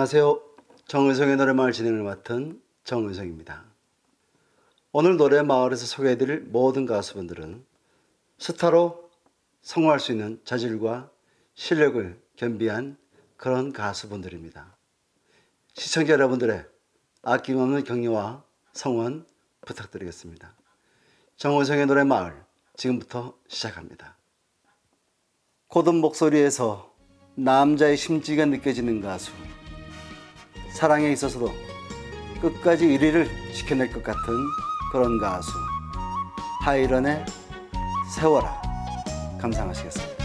안녕하세요. 정은성의 노래마을 진행을 맡은 정은성입니다. 오늘 노래마을에서 소개해드릴 모든 가수분들은 스타로 성공할 수 있는 자질과 실력을 겸비한 그런 가수분들입니다. 시청자 여러분들의 아낌없는 격려와 성원 부탁드리겠습니다. 정은성의 노래마을 지금부터 시작합니다. 고든 목소리에서 남자의 심지가 느껴지는 가수, 사랑에 있어서도 끝까지 1위를 지켜낼 것 같은 그런 가수, 하이런의 세워라 감상하시겠습니다.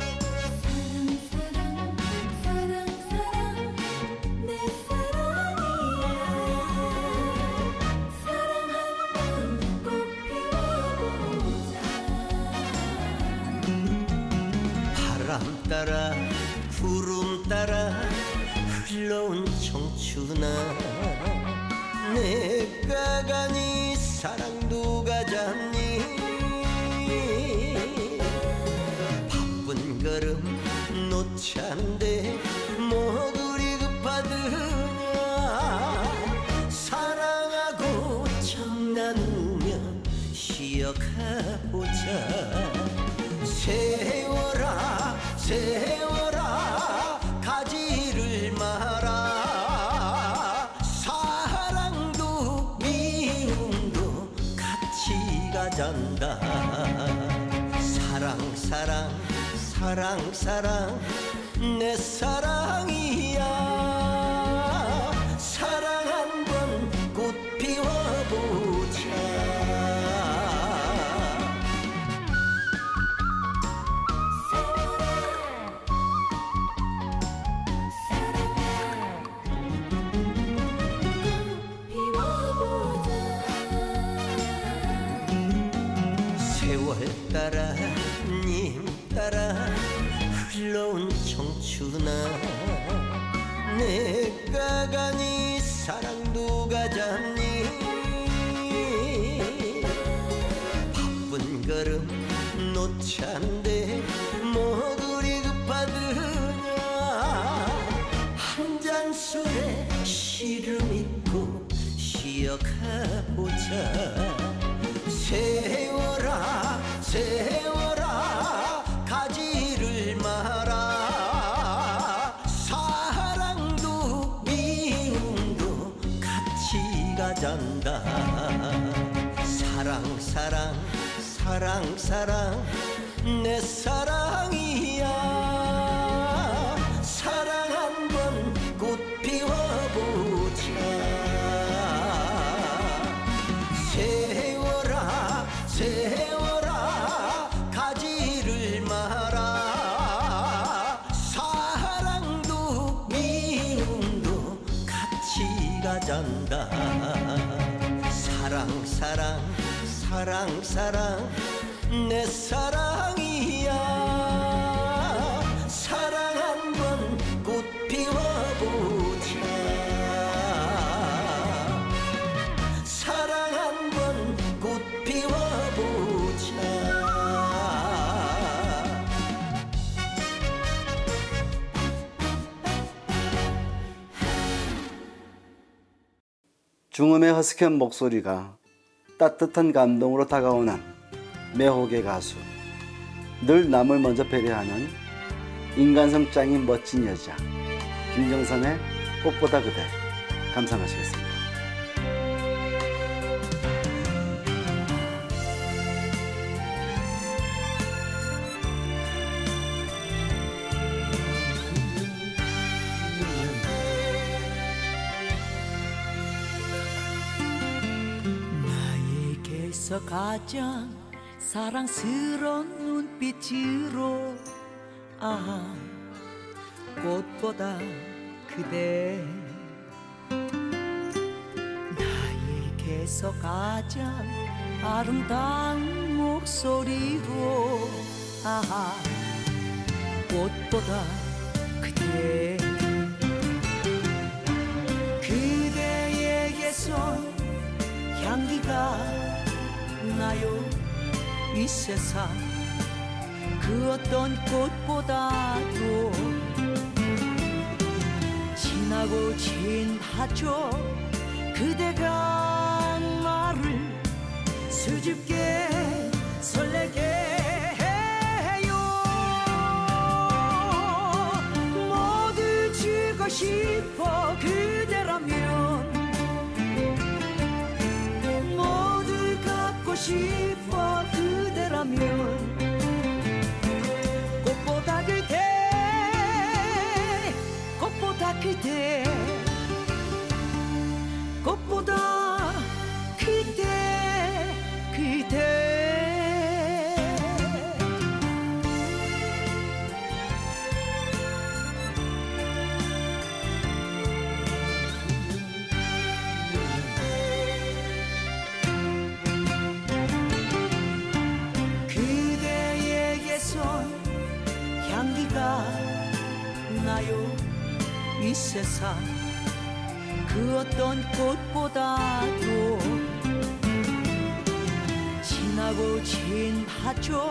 바람 따라 구름 따라 흘러온 청춘아, 내가 가니 사랑도 가잖니. 바쁜 걸음 놓지 않는데 뭐 그리 급하드냐. 사랑하고 정 나누면 쉬어가보자. 세워라 세워라 가지를 마라. 사랑도 미움도 같이 가잔다. 사랑 사랑 사랑 사랑 내 사랑이야. 사랑 한번 꽃 피워보자. 따라 님 따라 흘러온 청춘아, 내가 가니 사랑도 가잖니. 바쁜 걸음 놓지 않는데 뭐 그리 급하드냐. 한 잔 술에 시름 있고 쉬어가보자. 세워라 세워라 가지를 마라. 사랑도 미움도 같이 가잔다. 사랑 사랑 사랑 사랑 내 사랑이야. 사랑 한번 꽃 피워보자. 세워라 가지를 마라. 사랑도 미움도 같이 가잔다. 사랑 사랑 사랑 사랑 내 사랑이야. 사랑 한번 꽃 피워보자. 사랑 한번 꽃 피워보자. 중음의 허스키한 목소리가 따뜻한 감동으로 다가오는 매혹의 가수, 늘 남을 먼저 배려하는 인간성 짱인 멋진 여자, 김정선의 꽃보다 그대 감상하시겠습니다. 나에게서 가장 사랑스러운 눈빛으로 꽃보다 그대, 나에게서 가장 아름다운 목소리로 꽃보다 그대, 그대에게서 향기가 나요. 이 세상 그 어떤 꽃보다도 지나고 지나죠. 그대가 나를 수줍게 설레게 해요. 모두 주고 싶어 그대라면, 모두 갖고 싶어 그대라면, 꽃보다 그대, 꽃보다 그대, 꽃보다 그대, 그대. 그대에게서 향기가 나요. 이 세상 그 어떤 꽃보다도 지나고 지나죠.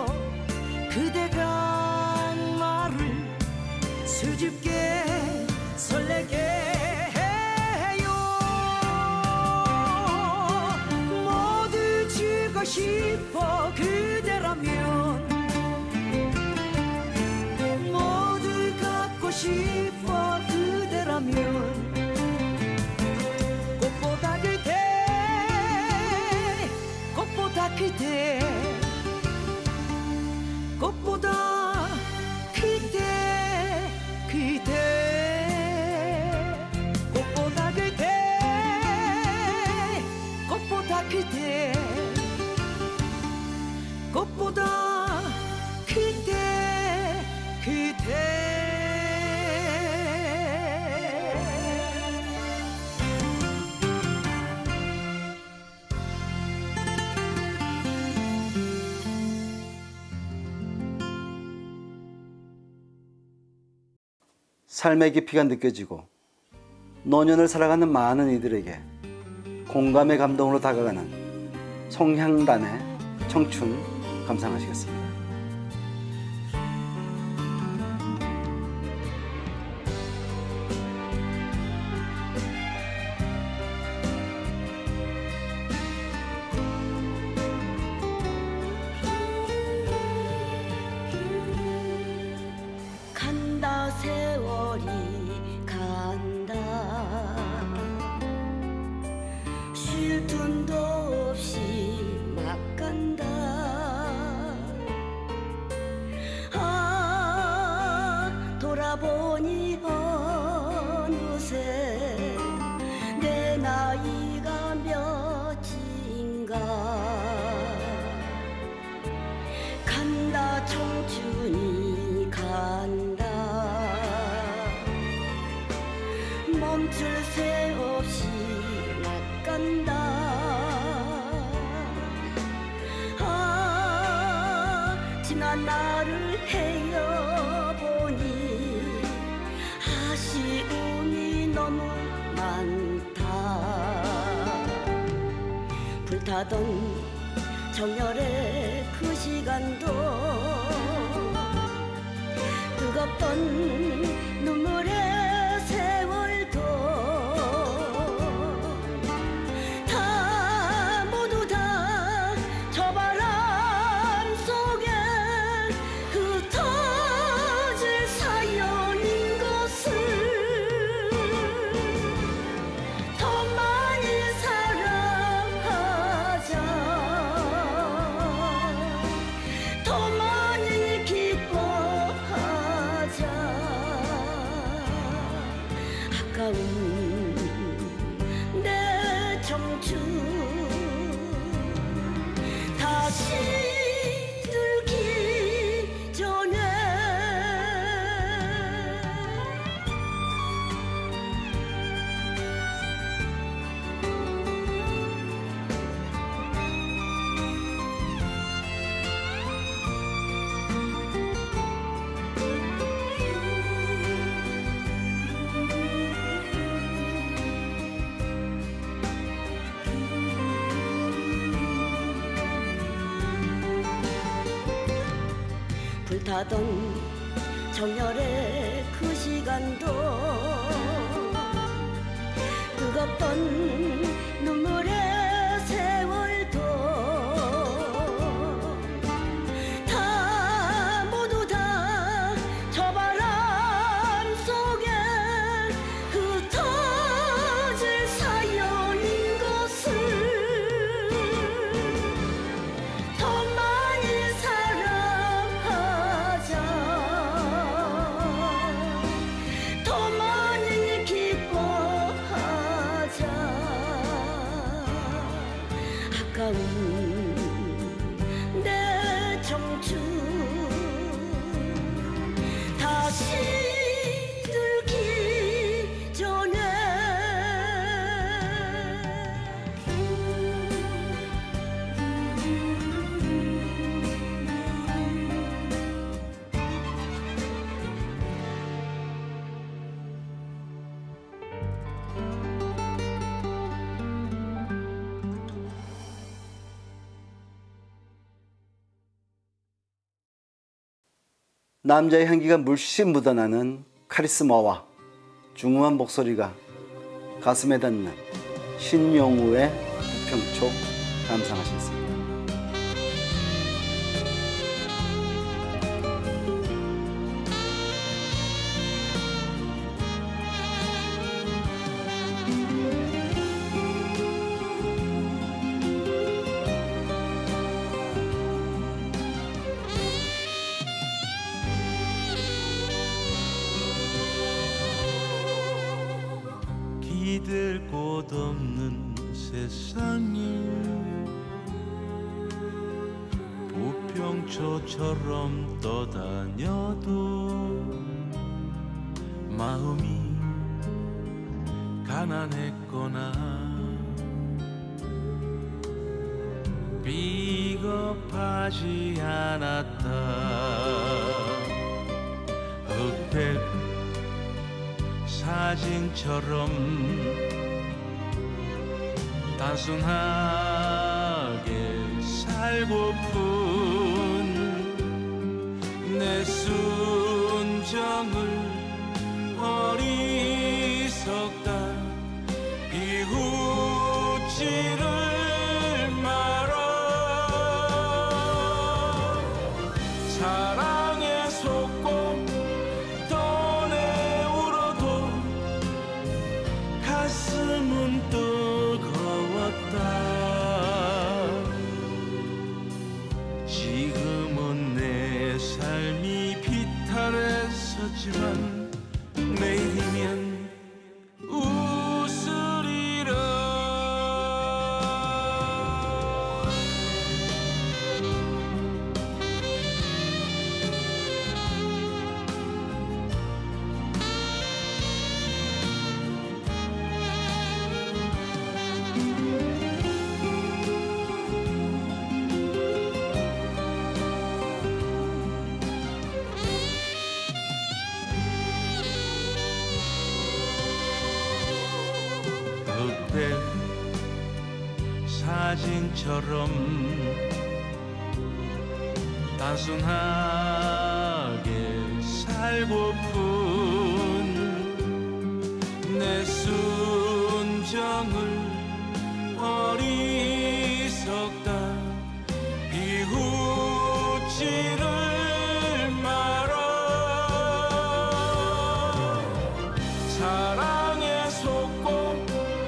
그대가 나를 수줍게 설레게 해요. 모두 주고 싶어 그대라면, 모두 갖고 싶어 그대라면, 꽃보다 그대, 꽃보다 그대, 꽃보다 그대, 그대, 꽃보다 그대, 꽃보다 그대, 꽃보다 그대, 그대. 삶의 깊이가 느껴지고 노년을 살아가는 많은 이들에게 공감의 감동으로 다가가는 송향란의 청춘 감상하시겠습니다. 간다 세월이 간다. 쉴 틈도 없이 막 간다. 아, 돌아보니 어느새 내 나이가 몇인가. 간다 청춘이 간다. 멈출 새 없이 막 간다. 아, 지난 날을 헤어보니 아쉬움이 너무 많다. 불타던 정열의 그 시간도 뜨겁던 눈물의 세월도 다 모두 다 저 바람 속에 흩어질 사연인 것을 더 많이 사랑하자. 더 많이 기뻐하자. 아까운 내 청춘 다시 들기 전에 불타던 정열의 그 시간도 버겁던 눈물의 세월도 다 모두 다 저 바람 속에 흩어질 사연인 것을 더 많이 사랑하자, 더 많이 기뻐하자. 아까운 내 청춘 다시 들기 전에 남자의 향기가 물씬 묻어나는 카리스마와 중후한 목소리가 가슴에 닿는 신영우의 부평초 감상하시겠습니다. 기댈 곳 없는 세상에 부평초처럼 떠다녀도 마음이 가난했거나 비겁하지 않았다. 흑백 사진처럼 단순하게 살고픈 내 순정을 어리석다 비웃지를 말아. 사랑에 속고 가슴은 뜨거웠다. 지금은 내 삶이 비탈에 섰지만 내일이면 웃으리라. 흑백 사진처럼 단순하게 살고픈 내 순정을 어리석다 비웃지를 말아. 사랑에 속고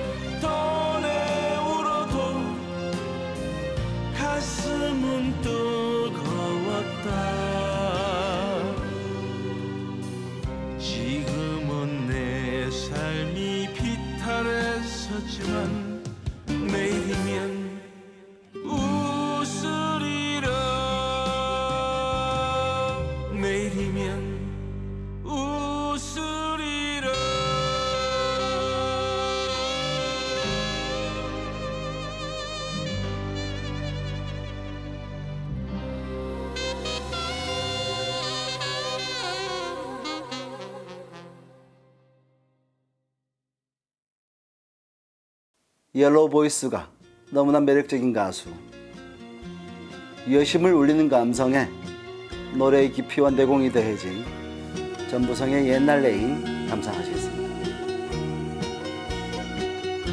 떠내 울어도 가슴은 뜨거웠다. 지금은 내 삶이 비탈에 섰지만 내일이면 웃으리라. 내일이면 웃으리라. 옐로우 보이스가 너무나 매력적인 가수, 여심을 울리는 감성에 노래의 깊이와 내공이 더해진 전부성의 옛날 레인 감상하시겠습니다.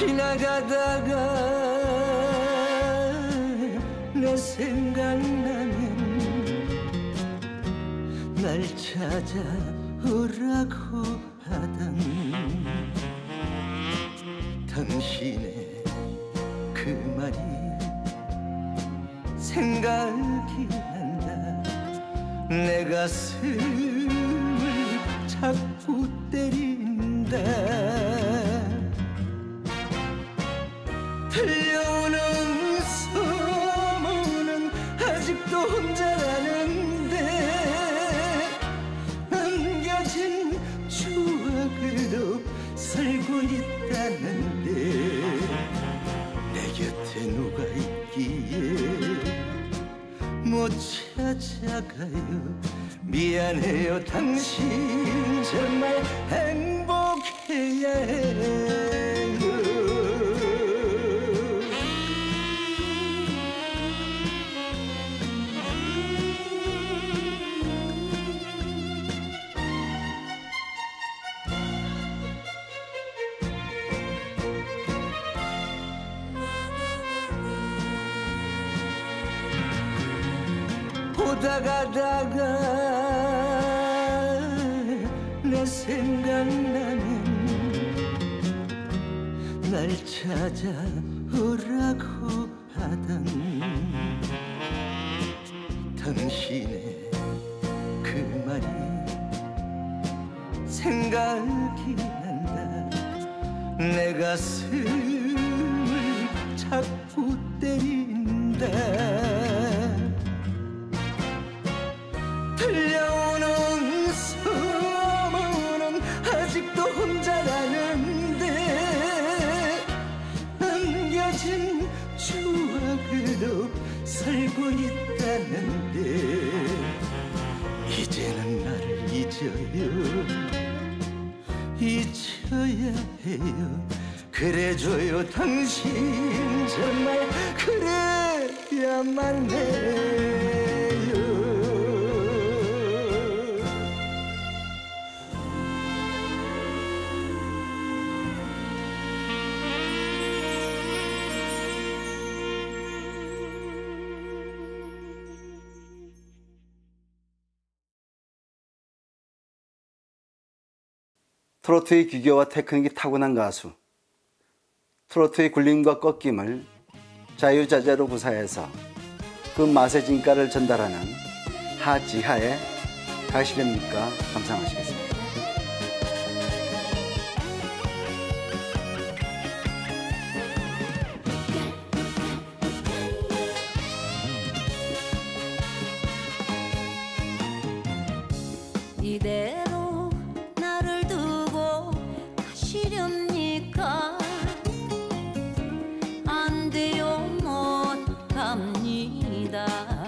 지나가다가 내 생각나면 날 찾아오라고 하던 당신의 그 말이 생각이 난다. 내 가슴을 자꾸 때린다. 들려오는 소문은 아직도 혼자라는데 남겨진 추억으로 살고 있다는데 내 곁에 누가 있기에 못 찾아가요. 미안해요. 당신 정말 행복해야 해요. 오다가다가 내 생각나면 날 찾아오라고 하던 당신의 그 말이 생각이 난다. 내 가슴을 자꾸 때린다. 들려오는 소문은 아직도 혼자라는데 남겨진 추억으로 살고 있다는데 이제는 나를 잊어야 해요. 그래줘요. 당신 정말 그래야만 해요. 트로트의 기교와 테크닉이 타고난 가수, 트로트의 굴림과 꺾임을 자유자재로 구사해서 그 맛의 진가를 전달하는 하지하의 가시렵니까 감상하시겠습니다. 이대로 나를 두고 가시렵니까? 안 돼요. 못 갑니다.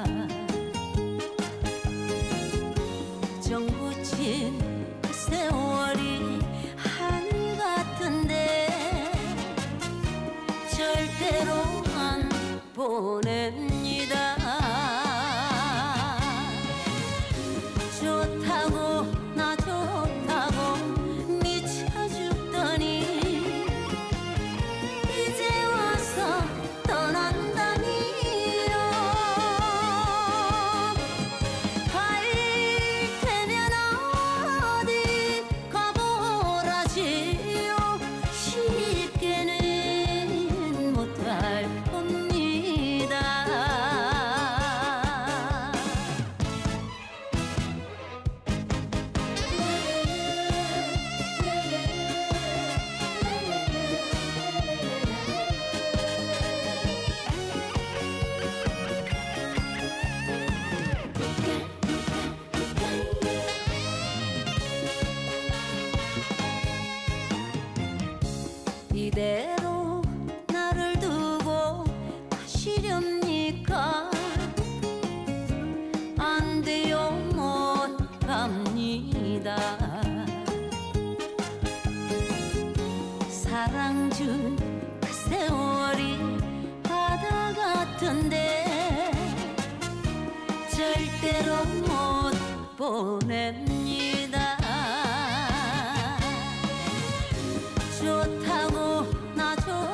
정붙인 그 세월이 하늘 같은데 절대로 안 보냅니다. 좋다고 나 좋다고 미쳐 죽더니 이제 와서 떠난다니요. 갈 테면 어디 가보라지요. 쉽게는 못할 겁니다. 이대로 나를 두고 가시렵니까? 안 돼요. 못 갑니다. 사랑 준 그 세월이 바다 같은데 절대로 못 보냅니다. 좋다고 나 좋다고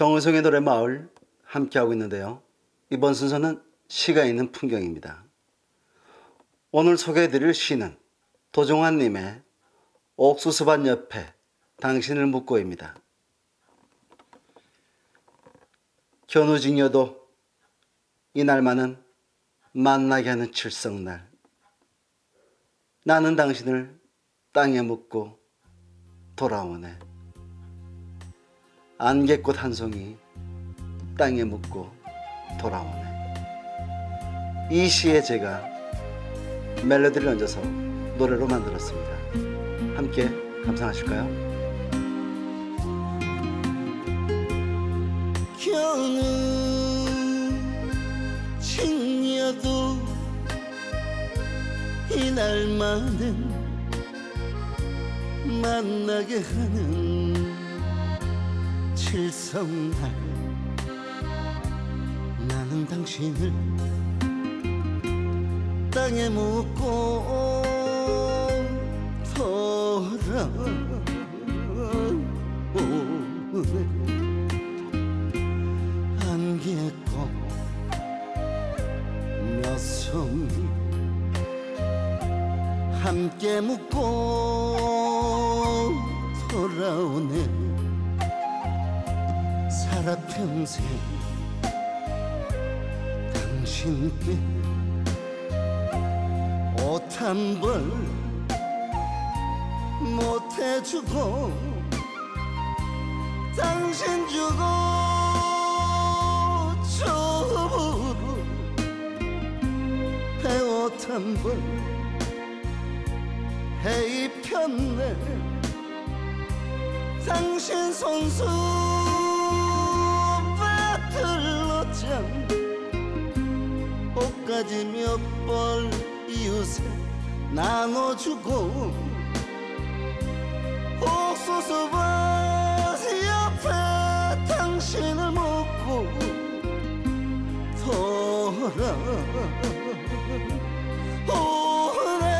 정의성의 노래 마을 함께하고 있는데요. 이번 순서는 시가 있는 풍경입니다. 오늘 소개해드릴 시는 도종환님의 옥수수밭 옆에 당신을 묻고입니다. 견우직녀도 이날만은 만나게 하는 칠성날, 나는 당신을 땅에 묻고 돌아오네. 안개꽃 한 송이 땅에 묻고 돌아오네. 이 시에 제가 멜로디를 얹어서 노래로 만들었습니다. 함께 감상하실까요? 겨우 칭녀도 이날만은 만나게 하는 칠성날, 나는 당신을 땅에 묻고 돌아오네. 안개꽃 몇 송이 함께 묻고 돌아오네. 살아 평생 당신께 옷 한 벌 못해주고 당신 주고 좁으로 배옷 한 벌 해입혔네. 당신 손수 배틀로장 옷가지 몇 벌 이웃에 나눠주고 옥수수밭 옆에 당신을 묻고 돌아오네.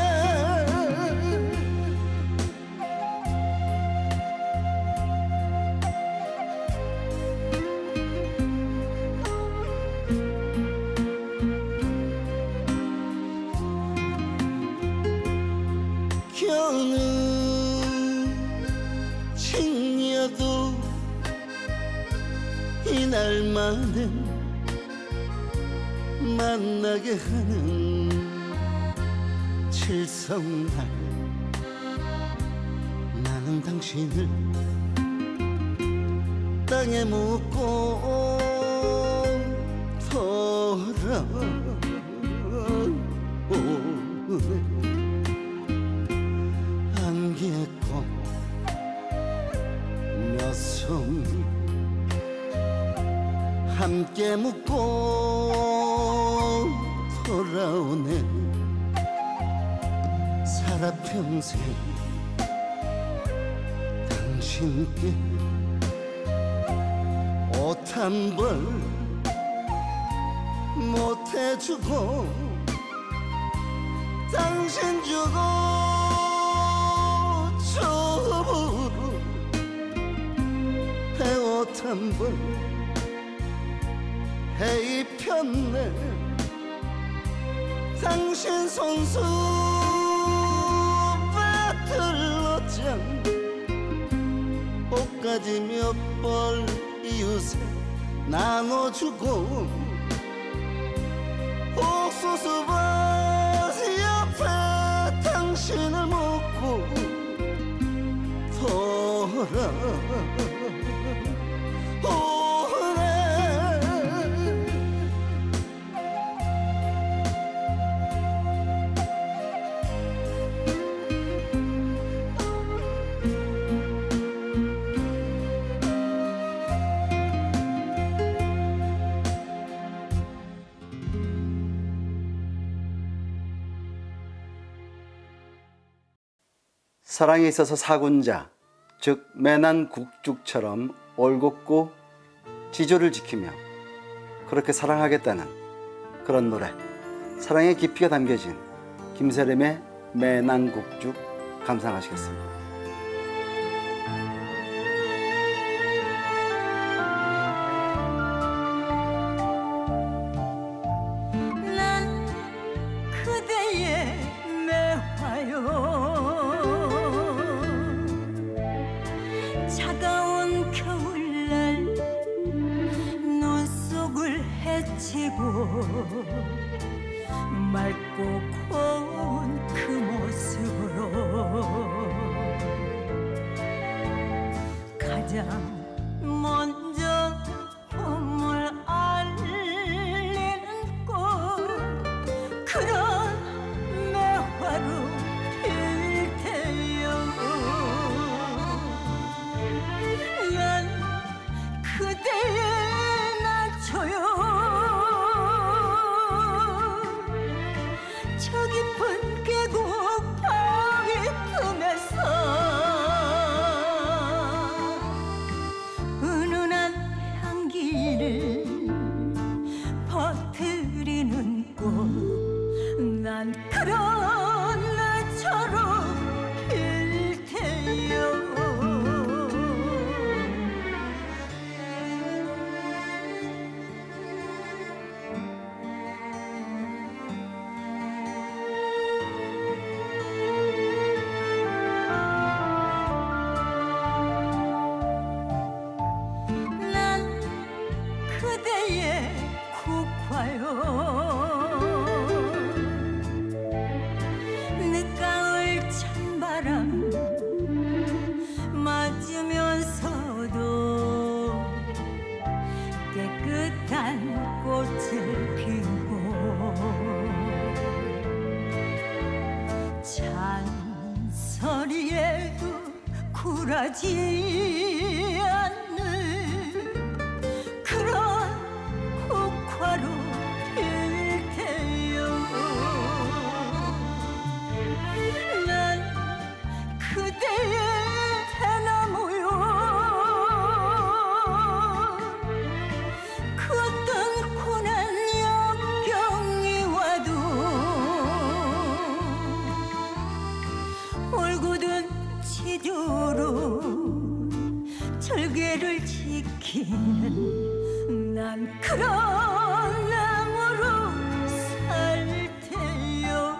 겨우 칭녀도 이날만은 만나게 하는 칠성날, 나는 당신을 땅에 묻고 돌아오네. 안개꽃 몇 송이 함께 묻고 돌아오네. 살아 평생 당신께 옷 한 벌 못해주고 당신 주고 좁으로 배옷 한 벌 해입혔네. 당신 손수 배틀로장 옷가지 몇 벌 이웃에 나눠주고 옥수수밭 옆에 당신을 묻고 돌아오네. 사랑에 있어서 사군자, 즉 매난국죽처럼 올곧고 지조를 지키며 그렇게 사랑하겠다는 그런 노래, 사랑의 깊이가 담겨진 김세림의 매난국죽 감상하시겠습니다. 차가운 겨울날 눈 속을 헤치고 맑고 고운 그 모습으로 가장 먼저 봄을 알리는 꽃 그런 매화로 필 테요 난 그대의 낮춰요 저 깊은 계곡 바위 틈에서 은은한 향기를 퍼뜨리는 꽃 난 그런 나처럼 필 테요 난 그대의 국화요 늦가을 찬바람 맞으면서도 깨끗한 꽃을 피우고 잔소리에도 굴하지 않는 그런 국화로 필 테요 난 그대의 대나무요 그 어떤 고난 역경이 와도 올곧은 지조로 절개를 지키는 난 그런 나무로 살 테요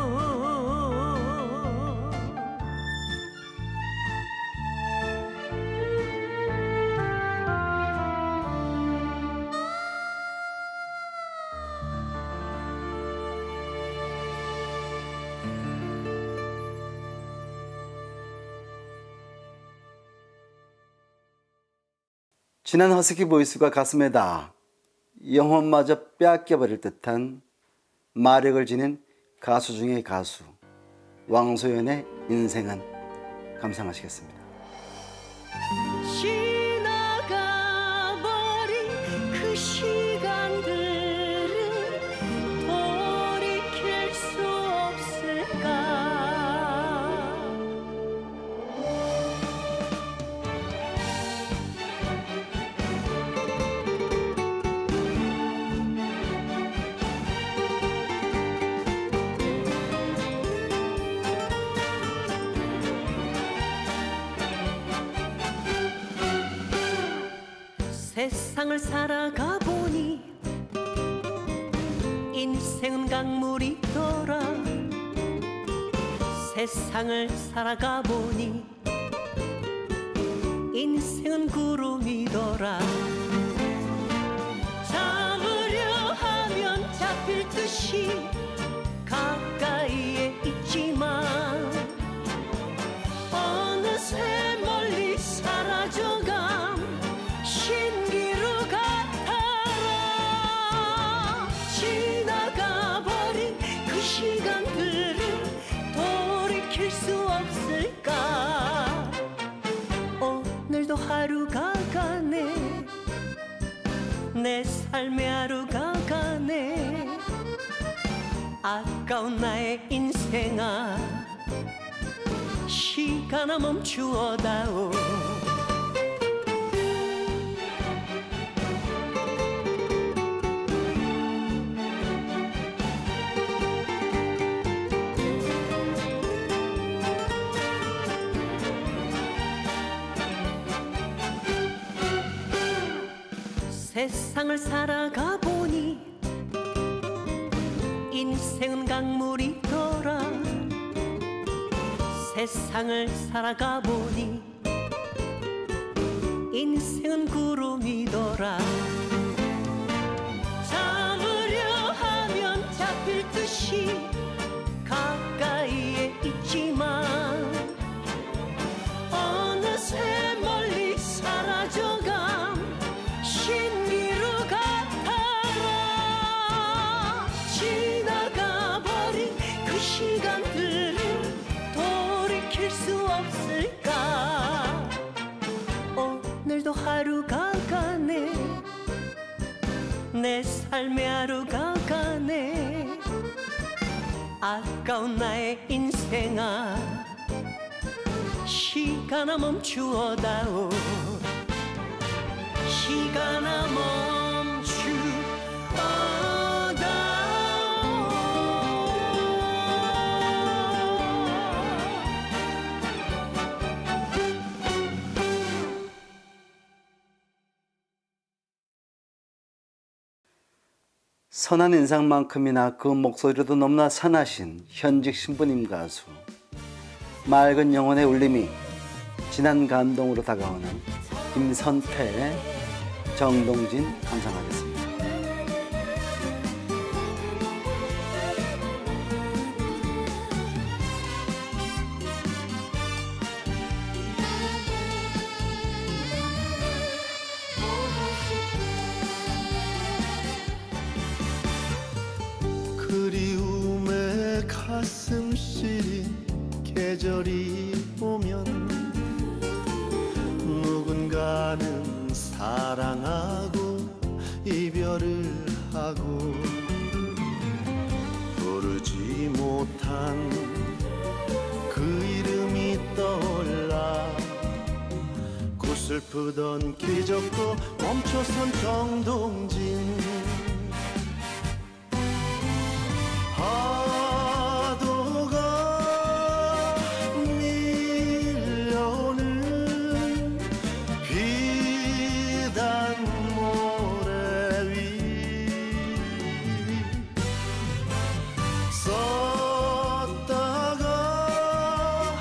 진한 허스키 보이스가 가슴에 닿아 영혼마저 빼앗겨버릴 듯한 마력을 지닌 가수 중의 가수 왕소연의 인생은 감상하시겠습니다. 지나가버린 그 시간들은 돌이킬 수 없을까 세상을 살아가 보니 인생은 강물이더라 세상을 살아가 보니 인생은 구름이더라 잡으려 하면 잡힐 듯이 가까이에 있지만 어느새 멀리 사라져감 신기루 같아라 지나가버린 그 시간들을 돌이킬 수 없을까 오늘도 하루가 가네 내 삶의 하루가 가네 아까운 나의 인생아 시간아 멈추어다오 세상을 살아가 보니 인생은 강물이더라 세상을 살아가 보니 인생은 구름이더라. 잡으려 하면 잡힐 듯이 가까이에 있지만 어느새 멀리 사라져간 신기루 같아라. 지나가버린 그 시간들을 돌이킬 수 없을까. 오늘도 하루가 가네. 내 삶의 하루가 가네. 아까운 나의 인생아, 시간아 멈추어다오. 시간아 선한 인상만큼이나 그 목소리로도 너무나 선하신 현직 신부님 가수. 맑은 영혼의 울림이 진한 감동으로 다가오는 김선태, 정동진 감상하겠습니다. 그리움에 가슴 시린 계절이 오면 누군가는 사랑하고 이별을 하고 부르지 못한 그 이름이 떠올라 구슬프던 기적도 멈춰선 정동진. 파도가 밀려오는 비단 모래 위 썼다가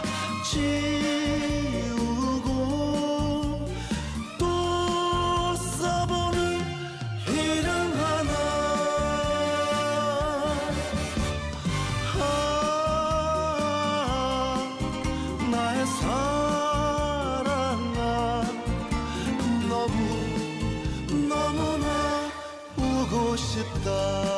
지우고 또 써보는 이름 하나. 나의 사랑아, 너무나 보고 싶다.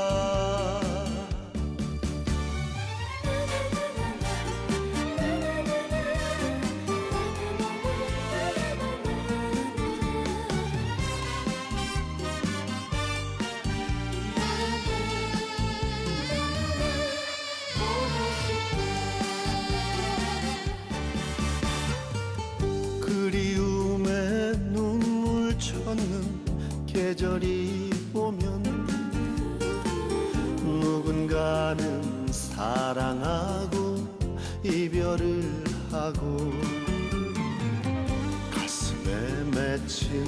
그리움에 눈물 쳤는 계절이 오면 누군가는 사랑하고 이별을 하고 가슴에 맺힌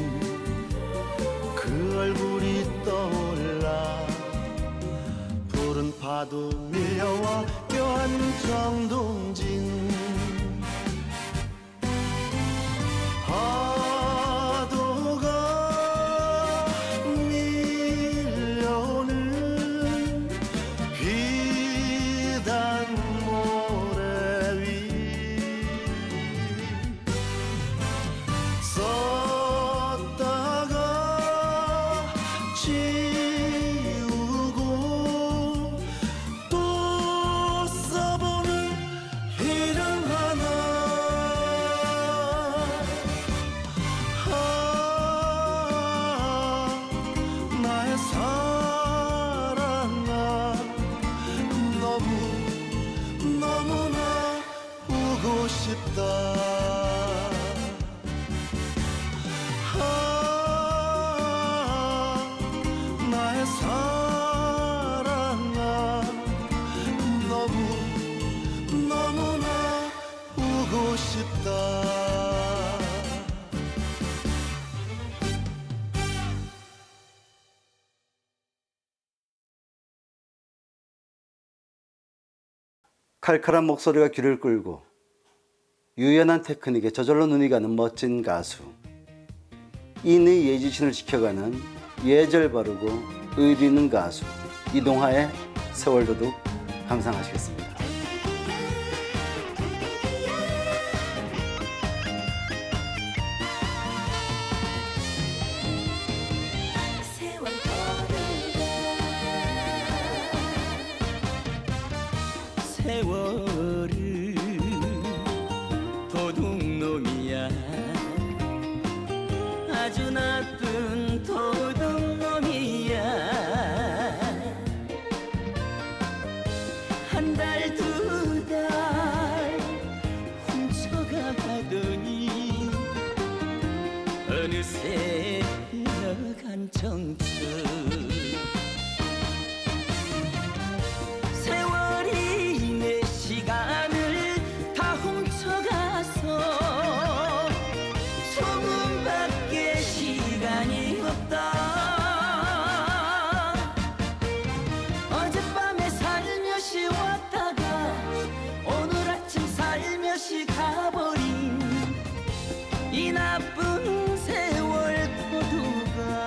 그 얼굴이 떠올라 푸른 파도 밀려와 껴안는 정동진. 파도가 밀려오는 비단 모래 위 썼다가 지우고 또 써보는 이름 하나. 나의 사랑아, 너무나 보고 싶다. 나의 사랑아, 너무나 보고 싶다. 칼칼한 목소리가 귀를 끌고 유연한 테크닉에 저절로 눈이 가는 멋진 가수. 인의 예지신을 지켜가는 예절 바르고 의리 있는 가수 이동하의 세월도둑 감상하시겠습니다. 세월은 도둑놈이야. 아주 나쁜 도둑놈이야. 한 달 두 달 훔쳐가더니 어느새 흘러간 청춘. 세월이 내 시간을 다 훔쳐가서 소문밖에 시간이 없다. 어젯밤에 살며시 왔다가 오늘 아침 살며시 가버린 이 나쁜 세월 도둑아.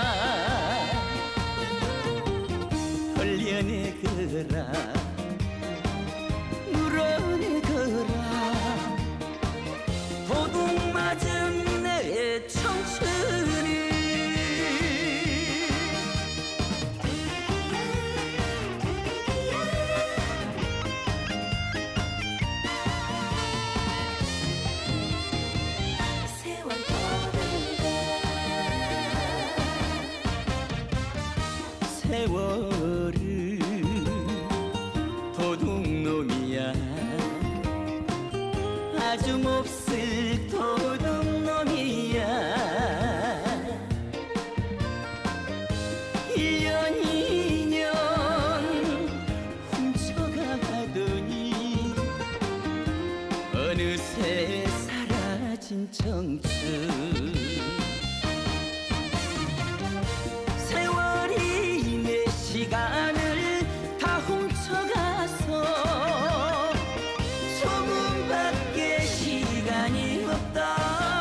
걸려내거라 물어내거라 도둑 맞은 내 청춘이. 세월은 도둑놈이야. 아주 몹쓸 도둑놈이야. 1년 2년 훔쳐가더니 어느새 사라진 청춘. 세월이 내 시간을 다 훔쳐가서 소문밖에 시간이 없다.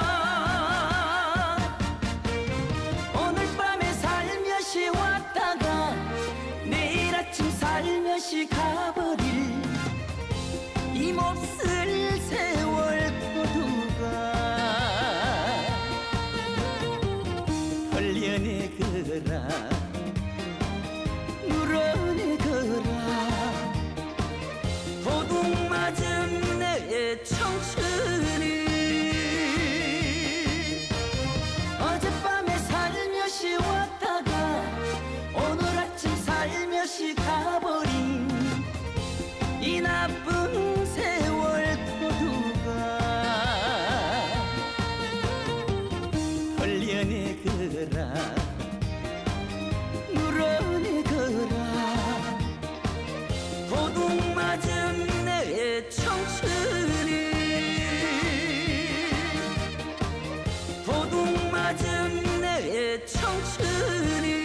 오늘 밤에 살며시 왔다가 내일 아침 살며시 가버릴 이 몹쓸 세월 도둑아. 걸려내거라 물어내거라 도둑 맞은 내 청춘이. 어젯밤에 살며시 왔다가 오늘 아침 살며시 가버린 이 나쁜 세월 도둑아. 걸려내거라 물어내거라 도둑 맞은 내 청춘이. 도둑 맞은 내 청춘이.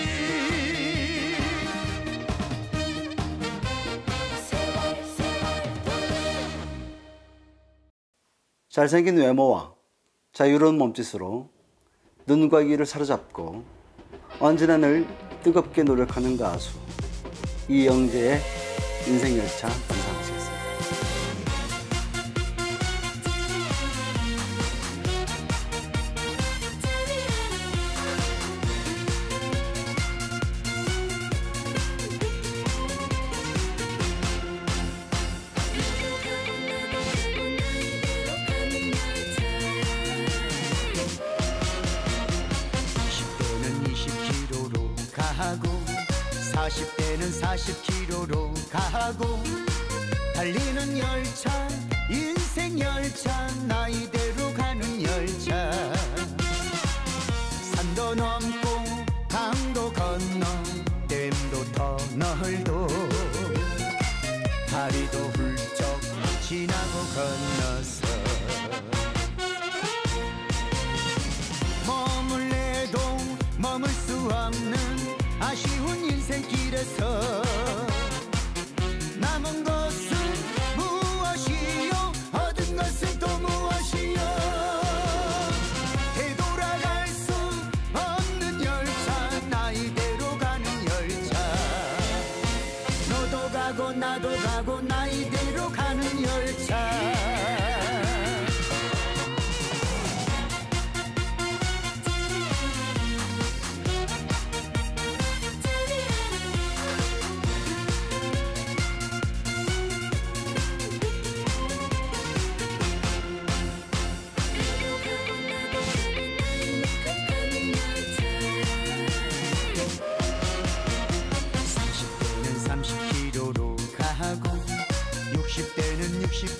잘생긴 외모와 자유로운 몸짓으로 눈과 귀를 사로잡고 언제나 늘 뜨겁게 노력하는 가수 이영재의 인생열차 감상하시겠습니다. 가고 40대는 40km로 가고 달리는 열차 인생 열차 나이대로 가는 열차. 산도 넘고 강도 건너 댐도 터널도 다리도 훌쩍 지나고 건너서 머물래도 머물 수 없는 아쉬운 인생길에서 남은 것은 무엇이요 얻은 것은 또 무엇이요 되돌아갈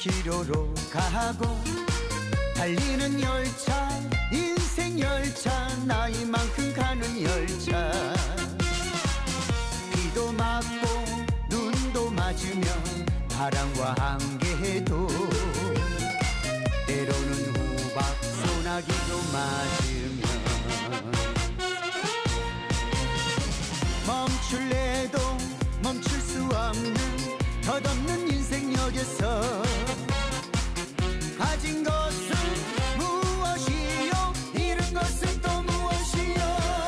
기로로 가고 달리는 열차 인생 열차 나이만큼 가는 열차 비도 맞고 눈도 맞으며 바람과 안개도 때로는 후박 소나기도 맞으며 멈출래도 멈출 수 없는 덧없는 인생역에서 가진 것은 무엇이요 잃은 것은 또 무엇이요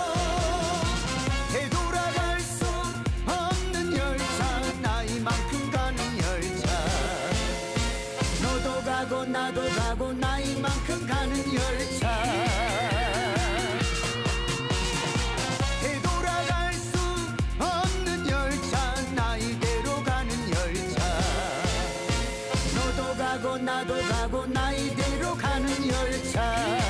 되돌아갈 수 없는 열차 나이만큼 가는 열차 너도 가고 나도 가고 나이만큼 가는 열차 되돌아갈 수 없는 열차 나이대로 가는 열차 너도 가고 나도 가고 나이대로 가는 열차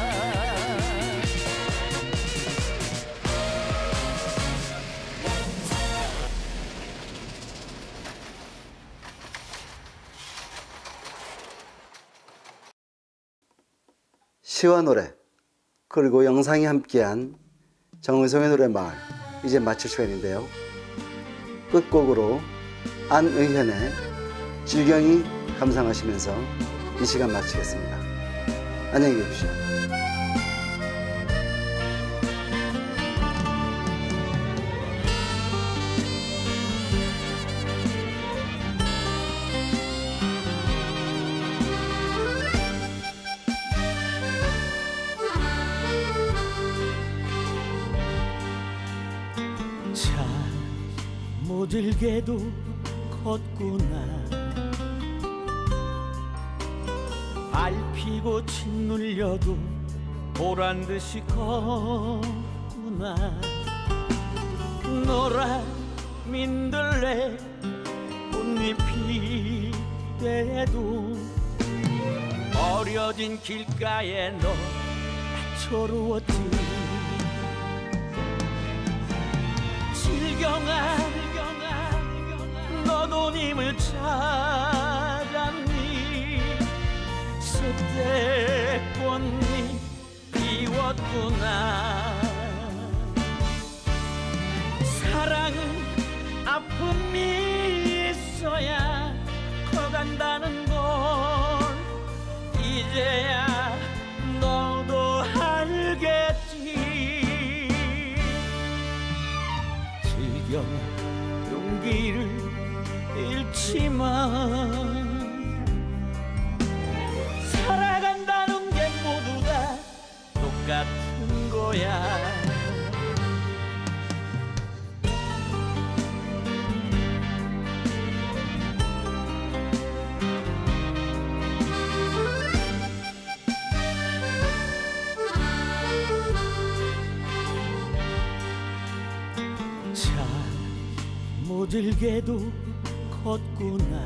시와 노래 그리고 영상이 함께한 정의성의 노래마을 이제 마칠 시간인데요. 끝곡으로 안의현의 질경이 감상하시면서 이 시간 마치겠습니다. 안녕히 계십시오. 못 일게도 걷구나 밟히고 짓눌려도 보란듯이 걷구나 노란 민들레 꽃잎이 돼도 어려진 길가에 너 애처로웠지 질경아 너도 님을 찾았니 숲대 꽃잎 피웠구나 사랑은 아픔이 있어야 커간다는 걸 이제야 너도 알겠지 질경아 용기를 잃지마 살아간다는 게 모두 다 똑같은 거야 자 못 일게도 걷구나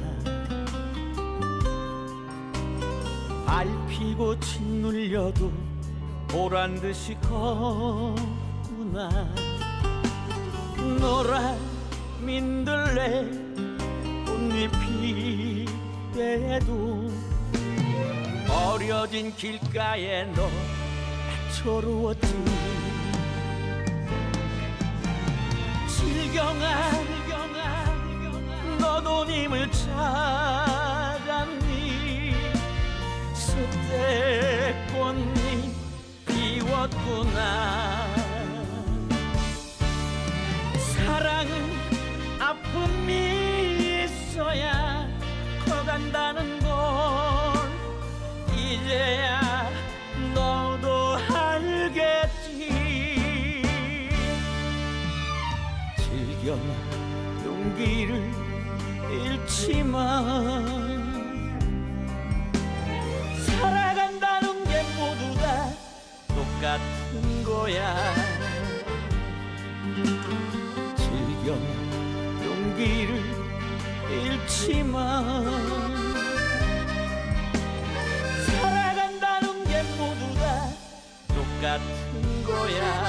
밟히고 짓눌려도 보란듯이 걷구나 노란 민들레 꽃잎이 돼도 어려진 길가에 너 애처로웠지 질경아 너도 님을 찾았니 숲대 꽃잎 피웠구나 사랑은 아픔이 있어야 커간다는 걸 이제야 너도 알겠지 질경아 용기를 잃지마 살아간다는 게 모두 다 똑같은 거야 질경아 용기를 잃지마 살아간다는 게 모두 다 똑같은 거야